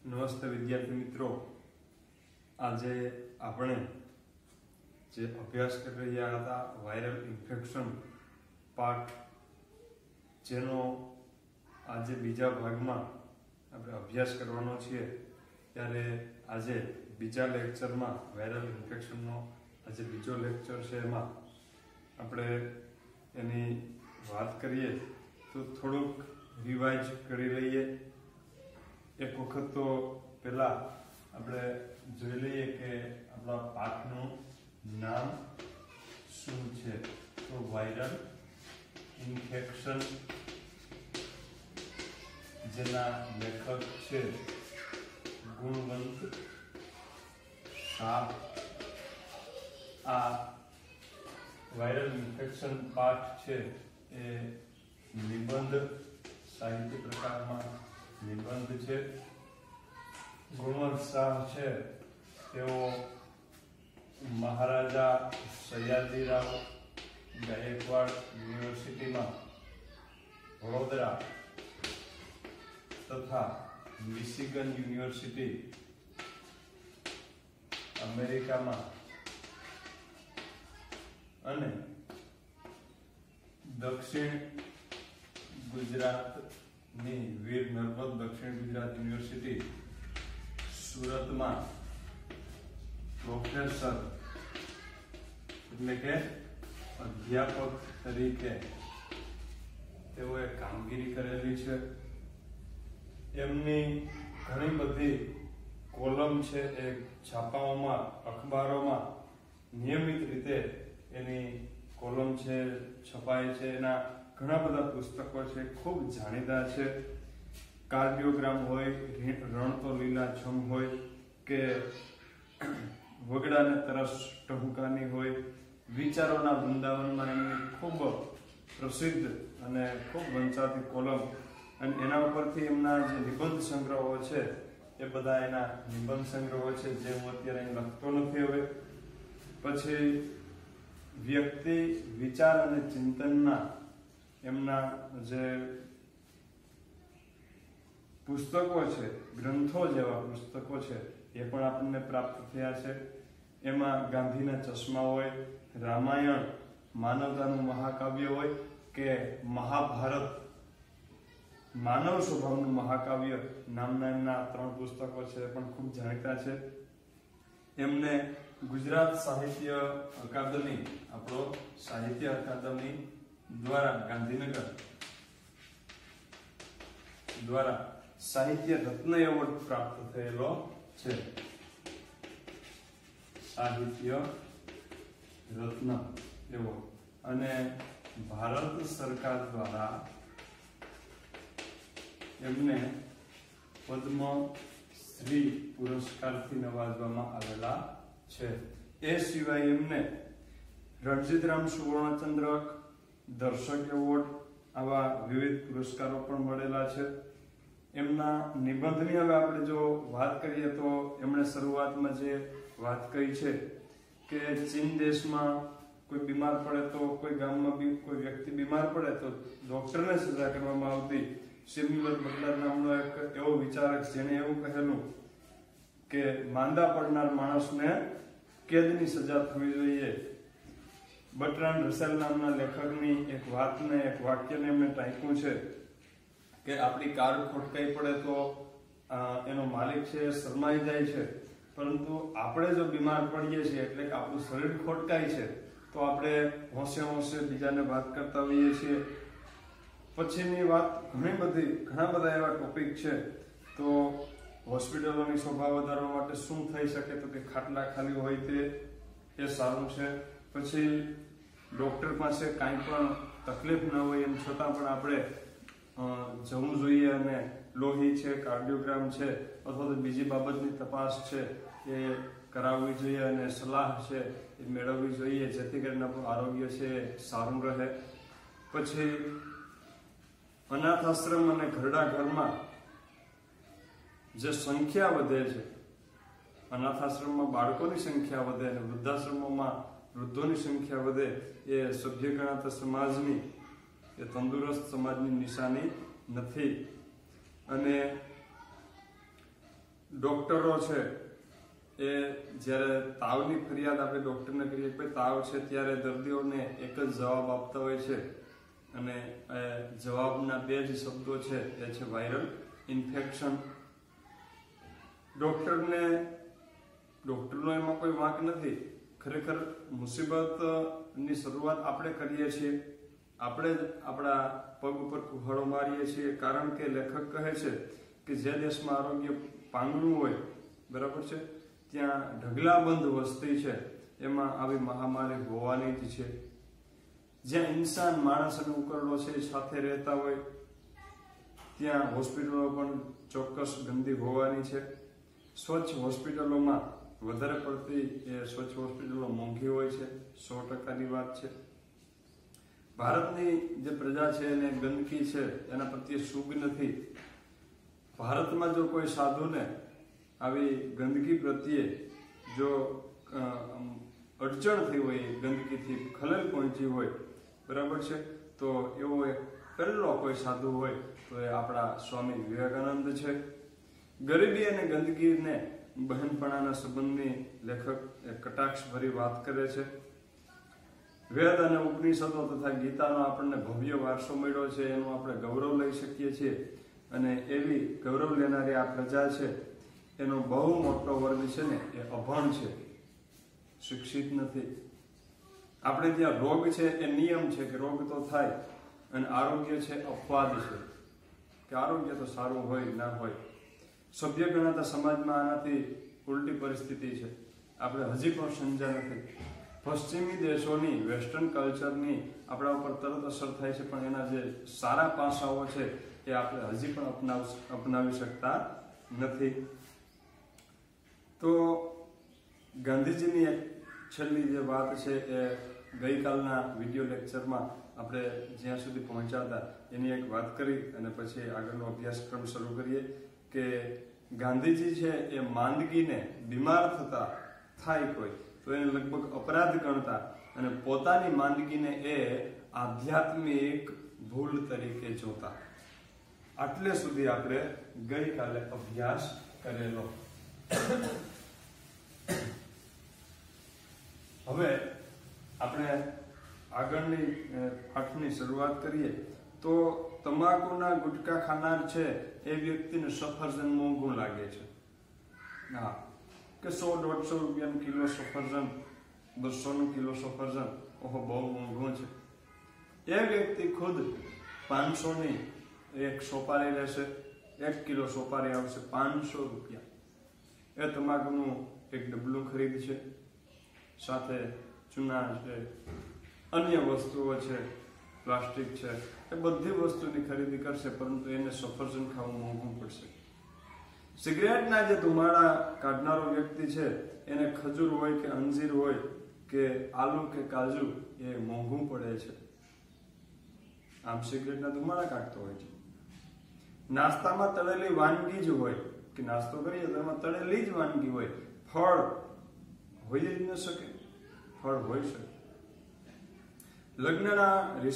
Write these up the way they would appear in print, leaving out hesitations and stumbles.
નમસ્તે વિદ્યાર્થી મિત્રો, આજે આપણે જે અભ્યાસ કરી રહ્યા હતા વાયરલ ઇન્ફેક્શન પાર્ટ, જેનો આજે બીજા ભાગમાં આપણે અભ્યાસ કરવાનો છીએ. ત્યારે આજે બીજા લેક્ચરમાં વાયરલ ઇન્ફેક્શનનો આજે બીજો લેક્ચર છે, એમાં આપણે એની વાત કરીએ તો થોડુંક રિવાઇઝ કરી લઈએ. એક વખત તો પહેલા આપણે જોઈ લઈએ કે આપણા પાઠનું નામ શું છે. તો વાયરલ ઇન્ફેક્શન, જેના લેખક છે ગુણવંત શાહ. આ વાયરલ ઇન્ફેક્શન પાઠ છે એ નિબંધ સાહિત્ય પ્રકારમાં નિબંધ છે. ગુણવંત શાહ છે તેઓ મહારાજા સયાજીરાવ ગાયકવાડ યુનિવર્સિટીમાં વડોદરા તથા મિશિગન યુનિવર્સિટી અમેરિકામાં અને દક્ષિણ ગુજરાતની વીર નર્મદ દક્ષિણ ગુજરાત યુનિવર્સિટી સુરતમાં પ્રોફેસર એટલે કે અધ્યાપક તરીકે તેઓએ કામગીરી કરેલી છે. એમની ઘણી બધી કોલમ છે એ છાપાઓમાં, અખબારોમાં નિયમિત રીતે એની કોલમ છે છપાય છે. એના ઘણા બધા પુસ્તકો છે, ખૂબ જાણીતા છે. કાર્ડિયોગ્રામ હોય, રણ તો લીલાછમ હોય, કે વગડાને તરસ ટહુકાની હોય, વિચારોના વૃંદાવનમાં એમની ખૂબ પ્રસિદ્ધ અને ખૂબ વંચાતી કોલમ, અને એના ઉપરથી એમના જે નિબંધ સંગ્રહો છે એ બધા એના નિબંધ સંગ્રહો છે, જે હું અત્યારે અહીં લખતો નથી હવે. પછી વ્યક્તિ વિચાર અને ચિંતનના એમના જે પુસ્તકો છે, ગ્રંથો જેવા પુસ્તકો છે, એ પણ આપણને પ્રાપ્ત થયા છે. એમાં ગાંધીના ચશ્મા હોય, રામાયણ માનવતાનું મહાકાવ્ય હોય, કે મહાભારત માનવ સ્વભાવનું મહાકાવ્ય નામના એમના 3 પુસ્તકો છે, એ પણ ખૂબ જાણીતા છે. એમને ગુજરાત સાહિત્ય અકાદમી, આપણો સાહિત્ય અકાદમી દ્વારા ગાંધીનગર દ્વારા સાહિત્ય રત્ન એવોર્ડ પ્રાપ્ત થયેલો છે. સાહિત્ય રત્ન એવોર્ડ. અને ભારત સરકાર દ્વારા એમને પદ્મ શ્રી પુરસ્કારથી નવાજવામાં આવેલા છે. એ સિવાય એમને રણજીતરામ સુવર્ણચંદ્રક, દર્શક એવોર્ડ, આવા વિવિધ પુરસ્કારો પણ મળેલા છે. એમના નિબંધની હવે આપણે જો વાત કરીએ તો એમણે શરૂઆતમાં જે વાત કરી છે કે ચીન દેશમાં કોઈ બીમાર પડે તો, કોઈ ગામમાં કોઈ વ્યક્તિ બીમાર પડે તો ડોક્ટરને સજા કરવામાં આવતી. સિમ્યુલર બટલર નામનો એક એવો વિચારક, જેને એવું કહેલું કે માંદા પડનાર માણસને કેદની સજા થવી જોઈએ. બર્ટ્રાન્ડ રસેલ નામના લેખકની એક વાતને, એક વાક્યને એમણે ટાંક્યું છે કે આપણી કાર ખોટકાઈ પડે તો એનો માલિક છે એ શરમાઈ જાય છે, પરંતુ આપણે જો બીમાર પડીએ છીએ એટલે કે આપણું શરીર ખોટકાય છે તો આપણે હોંશે હોંશે બીજાને વાત કરતા હોઈએ છીએ. પછીની વાત ઘણા બધા એવા ટોપિક છે. તો હોસ્પિટલોની શોભા વધારવા માટે શું થઈ શકે, તો કે ખાટલા ખાલી હોય તે સારું છે. પછી ડોક્ટર પાસે કાંઈ પણ તકલીફ ન હોય એમ છતાં પણ આપણે જવું જોઈએ, અને લોહી છે, કાર્ડિયોગ્રામ છે, અથવા તો બીજી બાબતની તપાસ છે એ કરાવવી જોઈએ, અને સલાહ છે એ મેળવવી જોઈએ, જેથી કરીને આપણું આરોગ્ય છે એ સારું રહે. પછી અનાથ આશ્રમ અને ઘરડા ઘરમાં જે સંખ્યા વધે છે, અનાથ આશ્રમમાં બાળકોની સંખ્યા વધે અને વૃદ્ધાશ્રમોમાં વૃદ્ધોની સંખ્યા વધે, એ સભ્ય ગણાતા સમાજની, એ તંદુરસ્ત સમાજની નિશાની નથી. અને ડોક્ટરો છે એ જ્યારે તાવની ફરિયાદ આપણે ડોક્ટરને કરીએ કે તાવ છે ત્યારે દર્દીઓને એક જ જવાબ આપતા હોય છે અને જવાબના બે જ શબ્દો છે એ છે વાયરલ ઇન્ફેક્શન. ડોક્ટરનો એમાં કોઈ વાંક નથી. ખરેખર મુસીબતની શરૂઆત આપણે કરીએ છીએ, આપણે જ આપણા પગ ઉપર કુહાડો મારીએ છીએ, કારણ કે લેખક કહે છે કે જે દેશમાં આરોગ્ય પાંગળું હોય, બરાબર છે, ત્યાં ઢગલાબંધ વસ્તી છે, એમાં આવી મહામારી હોવાની જ છે. જ્યાં ઇન્સાન, માણસ અને ઉકરડો છે એ સાથે રહેતા હોય ત્યાં હોસ્પિટલો પણ ચોક્કસ ગંદી હોવાની છે. સ્વચ્છ હોસ્પિટલોમાં વધારે પડતી સ્વચ્છ હોસ્પિટલો મોંઘી હોય છે, 100%ની વાત છે. ભારતની જે પ્રજા છે એને ગંદકી છે એના પ્રત્યે સુગ નથી. ભારતમાં જો કોઈ સાધુને આવી ગંદકી પ્રત્યે જો અડચણ થઈ હોય, ગંદકીથી ખલેલ પહોંચી હોય, બરાબર છે, તો એવો એક પહેલો કોઈ સાધુ હોય તો એ આપણા સ્વામી વિવેકાનંદ છે. ગરીબી અને ગંદકીને બહેનપણાના સંબંધની લેખક કટાક્ષભરી વાત કરે છે. વેદ અને ઉપનિષદો તથા ગીતાનો આપણને ભવ્ય વારસો મળ્યો છે, એનું આપણે ગૌરવ લઈ શકીએ છીએ. અને એવી ગૌરવ લેનારી આ પ્રજા છે, એનો બહુ મોટો વર્ગ છે ને એ અભણ છે, શિક્ષિત નથી. આપણે ત્યાં રોગ છે એ નિયમ છે કે રોગ તો થાય, અને આરોગ્ય છે અપવાદ છે કે આરોગ્ય તો સારું હોય ના હોય. સભ્ય ગણાતા સમાજમાં આનાથી ઉલટી પરિસ્થિતિ છે. આપણે હજી પણ સમજ્યા નથી. પશ્ચિમી દેશોની વેસ્ટર્ન કલ્ચરની આપણા ઉપર તરત અસર થાય છે, પણ એના જે સારા પાસાઓ છે એ આપણે હજી પણ અપનાવી શકતા નથી. તો ગાંધીજીની એક છેલ્લી જે વાત છે એ ગઈકાલના વિડીયો લેક્ચરમાં આપણે જ્યાં સુધી પહોંચ્યા હતા એની એક વાત કરી અને પછી આગળનો અભ્યાસક્રમ શરૂ કરીએ કે ગાંધીજી છે એ માંદગીને, બીમાર થતા થાય કોઈ તો એને લગભગ અપરાધ ગણતા અને પોતાની માંદગીને એ આધ્યાત્મિક ભૂલ તરીકે જોતા. આટલે સુધી આપણે ગઈકાલે અભ્યાસ કરેલો. હવે આપણે આગળની પાઠની શરૂઆત કરીએ તો તમાકુના ગુટકા ખાનાર છે એ વ્યક્તિને સફરજન મોંઘું લાગે છે. હા, કે 100-150 રૂપિયાનું કિલો સફરજન, 200નું કિલો સફરજન, ઓહો બહુ મોંઘું છે. એ વ્યક્તિ ખુદ 500ની એક સોપારી લેશે, 1 કિલો સોપારી આવશે 500 રૂપિયા. એ તમાકુનું એક ડબલું ખરીદશે, સાથે ચૂના છે, અન્ય વસ્તુઓ છે, પ્લાસ્ટિક છે, એ બધી વસ્તુની ખરીદી કરશે, પરંતુ એને સફરજન ખાવું મોંઘું પડશે. સિગરેટના જે ધુમાડા કાઢનારો વ્યક્તિ છે એને ખજૂર હોય કે અંજીર હોય કે આલુ કે કાજુ એ મોંઘું પડે છે. આમ સિગરેટના ધુમાડા કાઢતો હોય છે. નાસ્તામાં તળેલી વાનગી જ હોય કે નાસ્તો કરીએ તો એમાં તળેલી જ વાનગી હોય, ફળ હોય જ ન શકે, ફળ હોઈ શકે. લગ્નના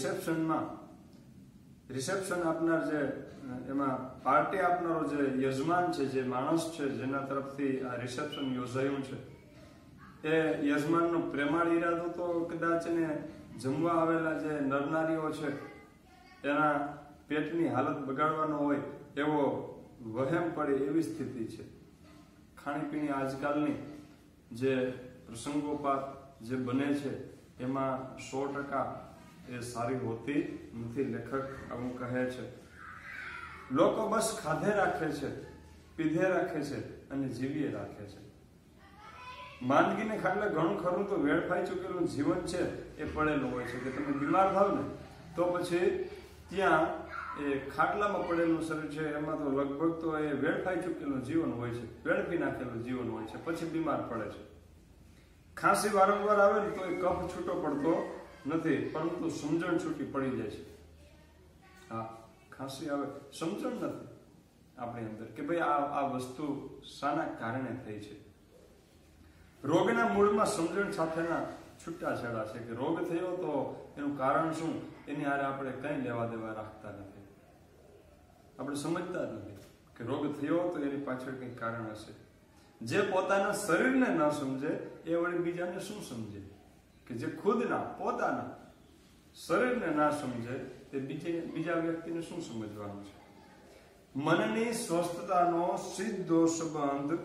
રિસેપ્શન આપનાર જે એમાં પાર્ટી આપનારો જે યજમાન છે, જે માણસ છે જેના તરફથી આ રિસેપ્શન યોજાયું છે, એ યજમાનનો પ્રેમાળ ઈરાદો તો કદાચ એને જમવા આવેલા જે નરનારીઓ છે એના પેટની હાલત બગાડવાનો હોય એવો વહેમ પડે એવી સ્થિતિ છે. ખાણીપીણી આજકાલની જે પ્રસંગોપાત જે બને છે એમાં 100% એ સારી હોતી નથી. લેખક આવું કહે છે. લોકો બસ ખાધે રાખે છે, પીધે રાખે છે અને જીવીએ રાખે છે. માંદગીને ખાટલે ઘણું ખરું તો વેડફાઈ ચૂકેલું જીવન છે એ પડેલું હોય છે કે તમે બીમાર થાવ ને તો પછી ત્યાં એ ખાટલામાં પડેલું શરીર છે એમાં તો લગભગ તો એ વેડફાઈ ચૂકેલું જીવન હોય છે, વેડફી નાખેલું જીવન હોય છે, પછી બીમાર પડે છે. ખાંસી વારંવાર આવે ને તો એ કફ છૂટો પડતો નથી, પરંતુ સમજણ છૂટી પડી જાય છે. હા, ખાંસી આવે, સમજણ નથી આપણી અંદર કે ભાઈ આ વસ્તુ શાના કારણે થઈ છે. રોગના મૂળમાં સમજણ સાથેના છૂટાછેડા છે કે રોગ થયો તો એનું કારણ શું, એની હારે આપણે કંઈ લેવા દેવા રાખતા નથી, આપણે સમજતા જ નથી. કે રોગ થયો તો એની પાછળ કંઈક કારણ હશે. જે પોતાના શરીરને ન સમજે એ વળી બીજાને શું સમજે? કે જે ખુદના પોતાના શરીરને ના સમજે તે બીજા વ્યક્તિને શું સમજવાનું છે? મનની સ્વસ્થતાનો સીધો સંબંધ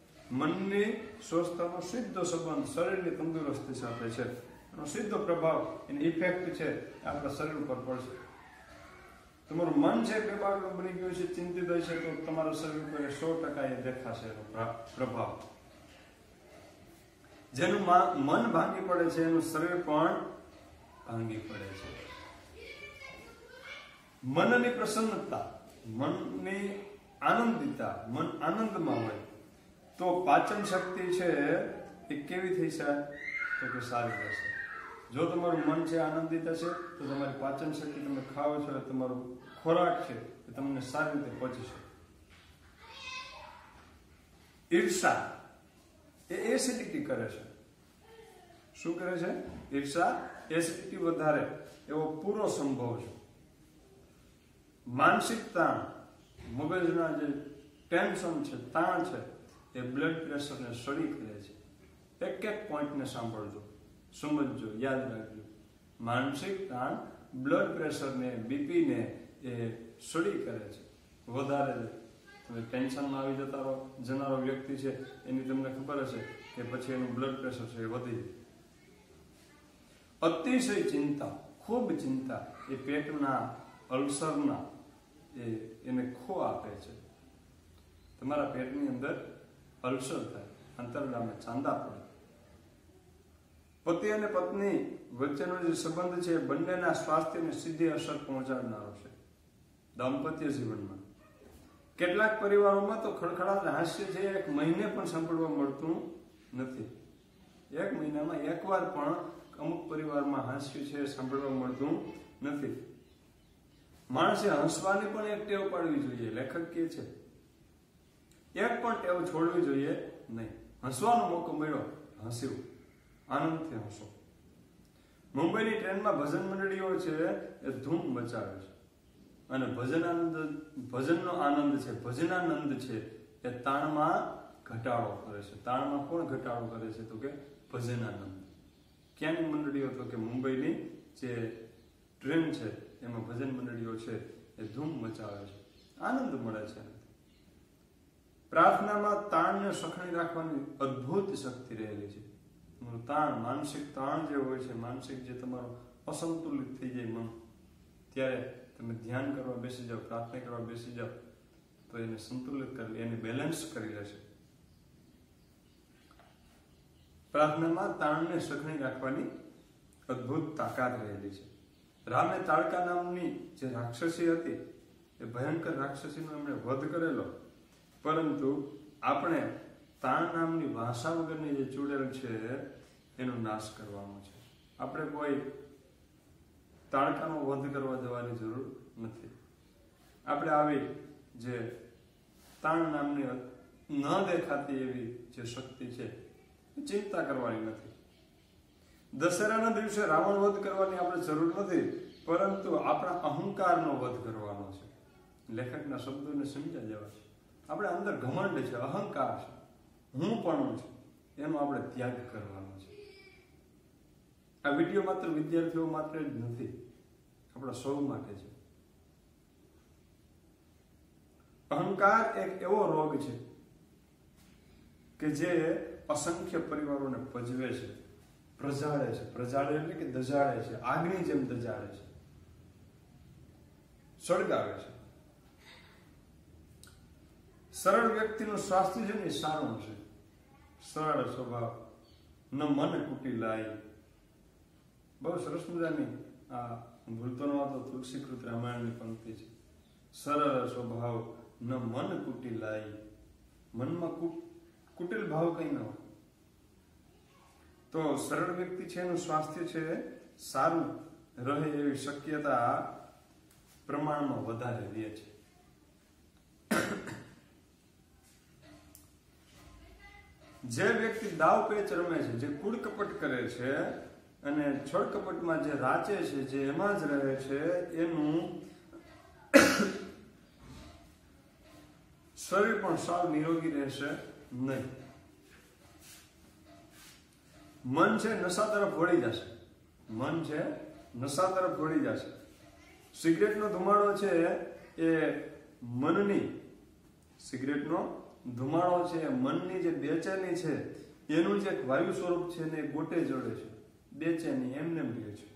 શરીરની તંદુરસ્તી સાથે છે. એનો સીધો પ્રભાવ, એની ઇફેક્ટ છે આપણા શરીર ઉપર પડશે. તમારું મન છે બેબાકડું બની ગયું છે, ચિંતિત હશે તો તમારા શરીર ઉપર 100% એ દેખાશે એનો પ્રભાવ. જેનું મન ભાંગી પડે છે એનું શરીર પણ ભાંગી પડે છે. મનની પ્રસન્નતા, મનની આનંદિતા, મન આનંદમાં હોય તો પાચન શક્તિ છે એ કેવી થઈ છે? તો કે સારી રહેશે. જો તમારું મન છે આનંદિત હશે તો તમારી પાચન શક્તિ, તમે ખાઓ છો તમારું ખોરાક છે એ તમને સારી રીતે પચી શકે. ઈર્ષા એ એસિડિટી કરે છે. શું કરે છે? ઈર્ષા એસિડિટી વધારે એવો પૂરો સંભવ છે. માનસિક તાણ, મગજના જે ટેન્શન છે, તાણ છે, એ બ્લડ પ્રેશરને સળી કરે છે. એક પોઈન્ટને સાંભળજો, સમજજો, યાદ રાખજો. માનસિક તાણ બ્લડ પ્રેશરને, બીપીને એ સળી કરે છે, વધારે છે. તમે ટેન્શનમાં આવી જનારો વ્યક્તિ છે એની તમને ખબર હશે કે પછી એનું બ્લડ પ્રેશર છે એ વધી જાય. અતિશય ચિંતા, ખૂબ ચિંતા એ પેટના અલ્સરના એને ખો આપે છે. તમારા પેટની અંદર અલ્સર થાય, અંતરગામે ચાંદા પડે. પતિ અને પત્ની વચ્ચેનો જે સંબંધ છે એ બંનેના સ્વાસ્થ્યને સીધી અસર પહોંચાડનારો છે. દાંપત્ય જીવનમાં કેટલાક પરિવારોમાં તો ખડખડાટ હાસ્ય છે એક મહિને પણ સાંભળવા મળતું નથી. એક મહિનામાં એકવાર પણ અમુક પરિવારમાં હાસ્ય છે સાંભળવા મળતું નથી. માણસે હસવાની પણ એક ટેવ પાડવી જોઈએ. લેખક કહે છે એક પણ ટેવ છોડવી જોઈએ નહીં. હસવાનો મોકો મળ્યો, હસ્યું, આનંદથી હસો. મુંબઈની ટ્રેનમાં ભજન મંડળીઓ છે એ ધૂમ મચાવે છે અને ભજનનો આનંદ છે, ભજનાનંદ છે એ તાણમાં ઘટાડો કરે છે. તાણમાં કોણ ઘટાડો કરે છે? તો કે ભજનાનંદ. ક્યાંની મંડળીઓ? તો કે મુંબઈની જે ટ્રેન છે એમાં ભજન મંડળીઓ છે એ ધૂમ મચાવે છે, આનંદ મળે છે. પ્રાર્થનામાં તાણને સખણી રાખવાની અદ્ભુત શક્તિ રહેલી છે. તાણ, માનસિક તાણ જે હોય છે, માનસિક જે તમારું અસંતુલિત થઈ જાય મન, ત્યારે તમે ધ્યાન કરવા બેસી જાઓ, પ્રાર્થના કરવા બેસી જાઓ તો એને સંતુલિત કરી, એને બેલેન્સ કરી લેશે. પ્રાર્થનામાં તાણને સખણી રાખવાની અદ્ભુત તાકાત રહેલી છે. રામે તાડકા નામની જે રાક્ષસી હતી એ ભયંકર રાક્ષસીનો એમણે વધ કરેલો, પરંતુ આપણે તાણ નામની ભાષા વગરની જે ચૂડેલ છે એનો નાશ કરવાનો છે. આપણે કોઈ તાડકાનો વધ કરવા જવાની જરૂર નથી. આપણે આવી જે તાણ નામની ન દેખાતી એવી જે શક્તિ છે એ ચિંતા કરવાની નથી. દશેરાના દિવસે રાવણ વધ કરવાની આપણે જરૂર નથી, પરંતુ આપણા અહંકારનો વધ કરવાનો છે. લેખકના શબ્દોને સમજ્યા જેવા છે. આપણે અંદર ઘમંડ છે, અહંકાર છે, હું પણ છે, એનો આપણે ત્યાગ કરવાનો છે. આ વિડીયો માત્ર વિદ્યાર્થીઓ માટે જ નથી, આપણા સૌ માટે છે. અહંકાર એક એવો રોગ છે કે જે અસંખ્ય પરિવારોને પજવે છે, પ્રજાળે છે. પ્રજાળે એટલે કે દજાડે છે, આગની જેમ દજાડે છે, સળગાવે છે. સરળ વ્યક્તિનું સ્વાસ્થ્ય છે ને સારું છે. સરળ સ્વભાવ, ન મન કુટિલાય. બહુ સરસ મજાની આ ભૂલતો ન હતો તુલસીકૃત રામાયણની પંક્તિ છે. સરળ સ્વભાવ ન મન કુટિલાય. મનમાં કુટિલ ભાવ કઈ ન હોય. તો સરળ વ્યક્તિ છે એનું સ્વાસ્થ્ય છે સારું રહે એવી શક્યતા પ્રમાણમાં વધારે રહે છે. જે વ્યક્તિ દાવ પેચ રમે છે, જે કૂડ કપટ કરે છે અને છળ કપટમાં જે રાચે છે, જે એમાં જ રહે છે, એનું શરીર પણ સાવ નિરોગી રહેશે નહીં. મન છે નશા તરફ વળી જશે. મન છે નશા તરફ વળી જશે. સિગરેટનો ધુમાડો છે એ મનની, સિગરેટનો ધુમાડો છે મનની જે બેચેની છે એનું જે વાયુ સ્વરૂપ છે ને એ ગોટે જોડે છે. બેચેની એમને રહે છે.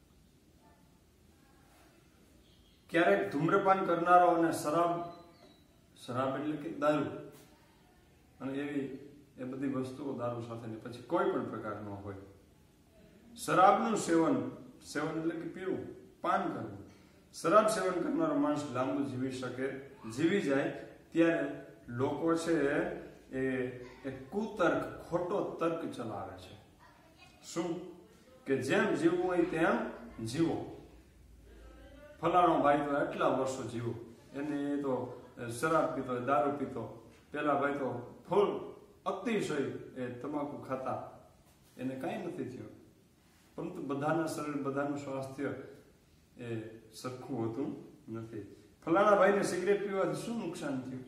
ક્યારેક ધૂમ્રપાન કરનારો અને શરાબ એટલે કે દારૂ અને એ બધી વસ્તુઓ દારૂ સાથેની પછી કોઈ પણ પ્રકારનો હોય. શરાબનું સેવન એટલે કે પીવું, પાન કરવું. શરાબ સેવન કરનારો માણસ લાંબુ જીવી જાય ત્યારે લોકો છે એ કુતર્ક, ખોટો તર્ક ચલાવે છે. શું કે જેમ જીવવું હોય તેમ જીવો. ફલાણો ભાઈ તો એટલા વર્ષો જીવો, એને એ તો શરાબ પીતો, દારૂ પીતો, પેલા ભાઈ તો ફૂલ અતિશય એ તમાકુ ખાતા, એને કાંઈ નથી થયું. પરંતુ બધાના શરીર, બધાનું સ્વાસ્થ્ય એ સરખું હોતું નથી. ફલાણા ભાઈને સિગરેટ પીવાથી શું નુકસાન થયું?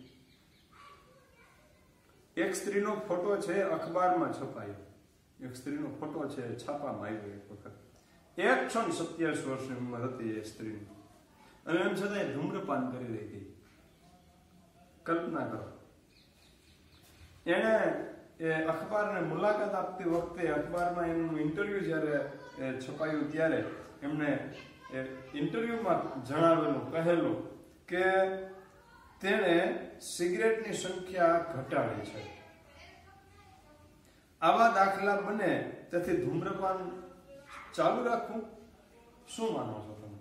એક સ્ત્રીનો ફોટો છે અખબારમાં છપાયો. એક સ્ત્રીનો ફોટો છે છાપામાં આવ્યો એક વખત. 127 વર્ષની ઉંમર હતી એ સ્ત્રીની, અને એમ છતાં ધૂમ્રપાન કરી રહી હતી. કલ્પના કરો. એણે એ અખબારને મુલાકાત આપતી વખતે અખબારમાં એમનું ઇન્ટરવ્યુ જ્યારે છપાયું ત્યારે એમને ઇન્ટરવ્યુમાં કહેલું કે તેણે સિગરેટની સંખ્યા ઘટાડી છે. આવા દાખલા બને તેથી ધૂમ્રપાન ચાલુ રાખવું. શું માનો છો તમે?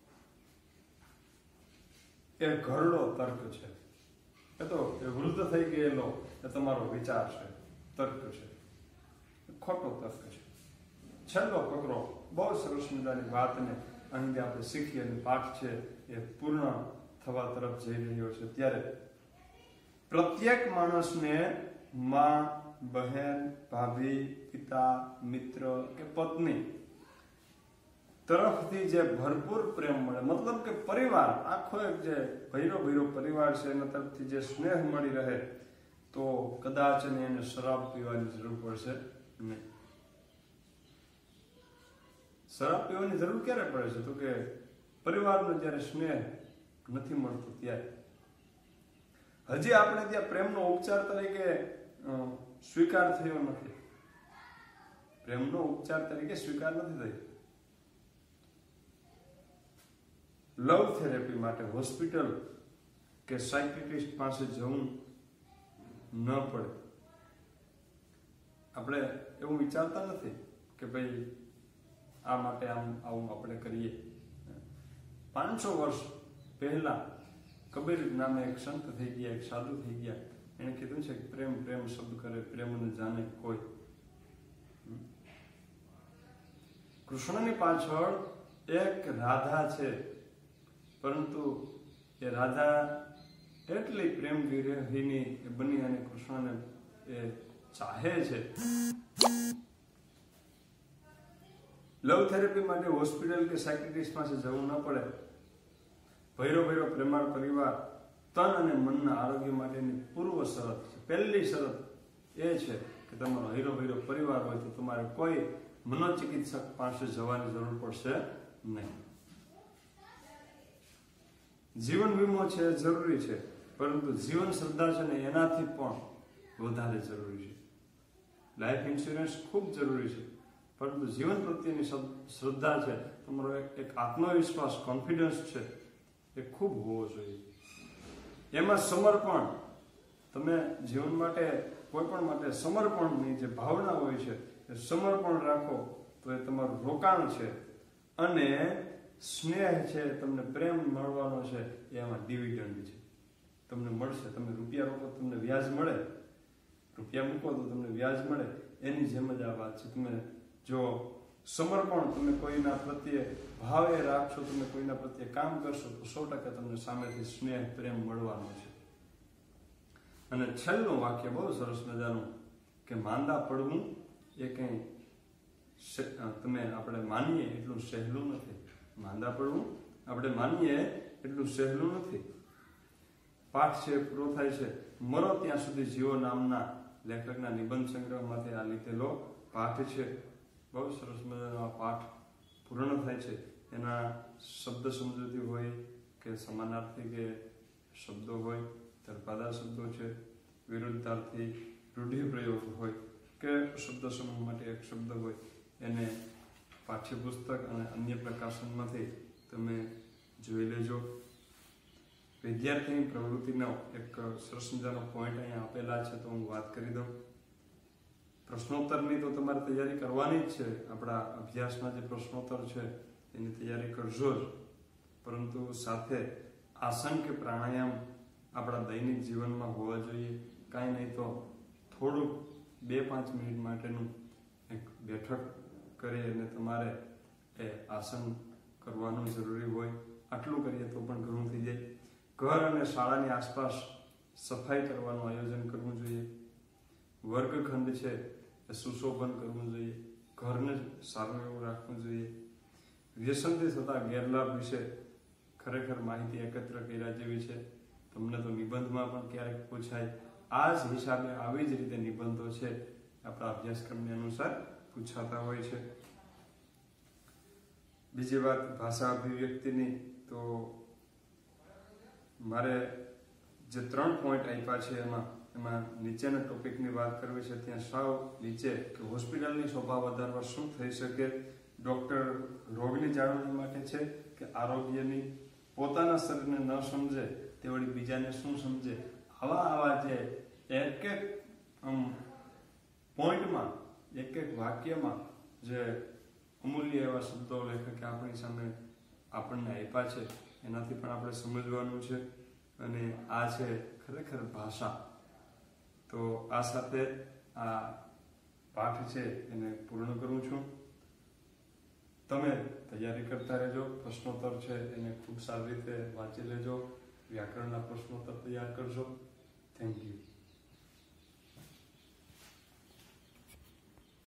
એ ઘરડો તર્ક છે. એ તો વૃદ્ધ થઈ ગયેલો એ તમારો વિચાર છે, તર્ક છે, ખોટો તર્ક છે. છેલ્લો ફકરો બહુ સરસ મજાની વાતને અહીં આપણે શીખીએ અને પાઠ છે એ પૂર્ણ થવા તરફ જઈ રહ્યો છે. ત્યારે પ્રત્યેક માણસને માં, બહેન, ભાભી, પિતા, મિત્ર કે પત્ની તરફથી જે ભરપૂર પ્રેમ મળે, મતલબ કે પરિવાર આખો એક જે ભૈરો પરિવાર છે એના તરફથી જે સ્નેહ મળી રહે, તો કદાચ એને શરાબ પીવાની જરૂર પડશે નહીં. શરાબ પીવાની જરૂર ક્યારે પડે છે? તો કે પરિવારનો જ્યારે સ્નેહ નથી મળતો ત્યારે. હજી આપણે ત્યાં પ્રેમનો ઉપચાર તરીકે સ્વીકાર થયો નથી. પ્રેમનો ઉપચાર તરીકે સ્વીકાર નથી થયો. લવ થેરેપી માટે હોસ્પિટલ કે સાયક્રેટિસ્ટ પાસે જવું ન પડે. આપણે એવું વિચારતા નથી કે ભાઈ આ માટે આવું આપણે કરીએ. 500 વર્ષ પહેલા કબીર નામે એક સંત થઈ ગયા, એક સાધુ થઈ ગયા. એને કીધું છે કે પ્રેમ શબ્દ કરે, પ્રેમ ન જાણે કોઈ. કૃષ્ણની પાછળ એક રાધા છે, પરંતુ એ રાધા એટલી પ્રેમ વિરહિની બની અને કૃષ્ણને એ ચાહે છે. લવ થેરેપી માટે હોસ્પિટલ કે સાયક્રેટિસ્ટ પાસે જવું ન પડે. ભૈરો પ્રેમાળ પરિવાર તન અને મનના આરોગ્ય માટેની પૂર્વ શરત છે. પહેલી શરત એ છે કે તમારો ભૈરો પરિવાર હોય તો તમારે કોઈ મનોચિકિત્સક પાસે જવાની જરૂર પડશે નહીં. જીવન વીમો છે જરૂરી છે, પરંતુ જીવન શ્રદ્ધા છે ને એનાથી પણ વધારે જરૂરી છે. લાઈફ ઇન્સ્યોરન્સ ખૂબ જરૂરી છે, પરંતુ જીવન પ્રત્યેની શ્રદ્ધા છે, તમારો એક આત્મવિશ્વાસ, કોન્ફિડન્સ છે, એ ખૂબ હોવો જોઈએ. એમાં સમર્પણ, તમે જીવન માટે કોઈ પણ માટે સમર્પણની જે ભાવના હોય છે એ સમર્પણ રાખો તો એ તમારું રોકાણ છે. અને સ્નેહ છે, તમને પ્રેમ મળવાનો છે, એમાં ડિવિડન્ડ છે, તમને મળશે. તમે રૂપિયા રોકો તમને વ્યાજ મળે, રૂપિયા મૂકો તો તમને વ્યાજ મળે. એની જેમ જ આ વાત છે. તમે જો સમર્પણ તમે કોઈના પ્રત્યે ભાવે રાખશો, તમે કોઈના પ્રત્યે કામ કરશો તો 100% તમને સામેથી સ્નેહ, પ્રેમ મળવાનો છે. અને છેલ્લું વાક્ય બહુ સરસ મજાનું કે માંદા પડવું એ કંઈ આપણે માનીએ એટલું સહેલું નથી. માંદા પડવું આપણે માનીએ એટલું સહેલું નથી. પાઠ છે પૂરો થાય છે મરો ત્યાં સુધી જીવો નામના લેખકના નિબંધ સંગ્રહમાંથી આ લીધેલો પાઠ છે. બહુ સરસ મજાનો આ પાઠ પૂર્ણ થાય છે. એના શબ્દ સમજૂતી હોય કે સમાનાર્થી કે શબ્દો હોય, તળપદા શબ્દો છે, વિરુદ્ધાર્થી રૂઢિપ્રયોગ હોય કે શબ્દ સમૂહ માટે એક શબ્દ હોય, એને પાઠ્યપુસ્તક અને અન્ય પ્રકાશનમાંથી તમે જોઈ લેજો. વિદ્યાર્થીની પ્રવૃત્તિનો એક સરસ મજાનો પોઈન્ટ અહીંયા આપેલા છે, તો હું વાત કરી દઉં. પ્રશ્નોત્તરની તો તમારે તૈયારી કરવાની જ છે. આપણા અભ્યાસના જે પ્રશ્નોત્તર છે એની તૈયારી કરજો જ, પરંતુ સાથે આસન કે પ્રાણાયામ આપણા દૈનિક જીવનમાં હોવા જોઈએ. કાંઈ નહીં તો થોડુંક 2-5 મિનિટ માટેનું એક બેઠક કરી અને તમારે એ આસન કરવાનું જરૂરી હોય. આટલું કરીએ તો પણ ઘણું થઈ જાય. ઘર અને શાળાની આસપાસ સફાઈ કરવાનું આયોજન કરવું જોઈએ. વર્ગખંડ છે એ સુશોભન કરવું જોઈએ. ઘરને સારું એવું રાખવું જોઈએ. વ્યસનથી થતા ગેરલાભ વિશે ખરેખર માહિતી એકત્ર કર્યા જેવી છે. તમને તો નિબંધમાં પણ ક્યારેક પૂછાય. આ જ હિસાબે આવી જ રીતે નિબંધો છે આપણા અભ્યાસક્રમની અનુસાર પૂછાતા હોય છે. બીજી વાત ભાષા અભિવ્યક્તિની, તો મારે જે 3 પોઈન્ટ આપ્યા છે એમાં નીચેના ટોપિકની વાત કરવી છે. ત્યાં સાવ નીચે કે હોસ્પિટલની શોભા વધારવા શું થઈ શકે, ડૉક્ટર રોગની જાળવણી માટે છે કે આરોગ્યની, પોતાના શરીરને ન સમજે તે વળી બીજાને શું સમજે. આવા જે એક પોઈન્ટમાં, એક વાક્યમાં જે અમૂલ્ય એવા શબ્દો લેખકે આપણી સામે આપણને આપ્યા છે એનાથી પણ આપણે સમજવાનું છે. અને આ છે ખરેખર ભાષા. તો આ સાથે આ પાઠ છે એને પૂર્ણ કરું છું. તમે તૈયારી કરતા રહેજો. પ્રશ્નોત્તર છે એને ખૂબ સારી રીતે વાંચી લેજો. વ્યાકરણના પ્રશ્નોત્તર તૈયાર કરજો. Thank you.